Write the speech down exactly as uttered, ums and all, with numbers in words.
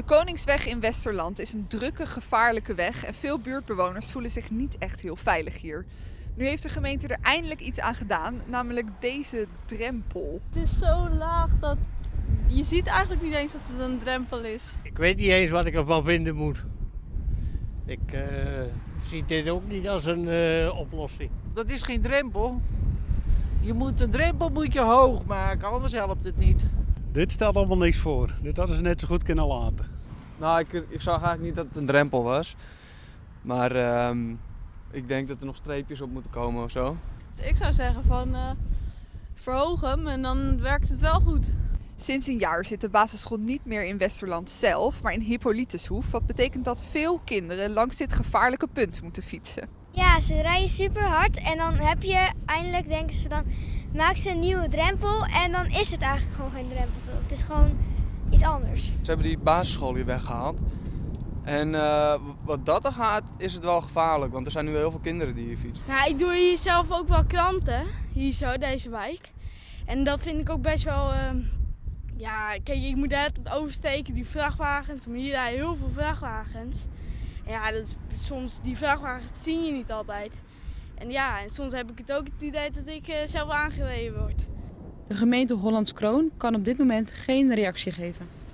Koningsweg in Westerland is een drukke, gevaarlijke weg en veel buurtbewoners voelen zich niet echt heel veilig hier. Nu heeft de gemeente er eindelijk iets aan gedaan, namelijk deze drempel. Het is zo laag dat je ziet eigenlijk niet eens dat het een drempel is. Ik weet niet eens wat ik ervan vinden moet. Ik uh, zie dit ook niet als een uh, oplossing. Dat is geen drempel. Je moet een drempel moet je hoog maken, anders helpt het niet. Dit stelt allemaal niks voor. Dit hadden ze net zo goed kunnen laten. Nou, ik, ik zag eigenlijk niet dat het een drempel was. Maar uh, ik denk dat er nog streepjes op moeten komen of zo. Dus ik zou zeggen van uh, verhoog hem en dan werkt het wel goed. Sinds een jaar zit de basisschool niet meer in Westerland zelf, maar in Hippolytushoef. Wat betekent dat veel kinderen langs dit gevaarlijke punt moeten fietsen. Ja, ze rijden super hard en dan heb je eindelijk, denken ze dan, maak ze een nieuwe drempel en dan is het eigenlijk gewoon geen drempel. Het is gewoon iets anders. Ze hebben die basisschool hier weggehaald. En uh, wat dat er gaat, is het wel gevaarlijk, want er zijn nu heel veel kinderen die hier fietsen. Nou, ik doe hier zelf ook wel klanten, hier zo, deze wijk. En dat vind ik ook best wel, uh, ja, kijk, ik moet daar oversteken, die vrachtwagens, maar hier rijden heel veel vrachtwagens. En ja, dat is, soms, die vrachtwagens zie je niet altijd. En ja, en soms heb ik het ook het idee dat ik uh, zelf aangereden word. De gemeente Hollands Kroon kan op dit moment geen reactie geven.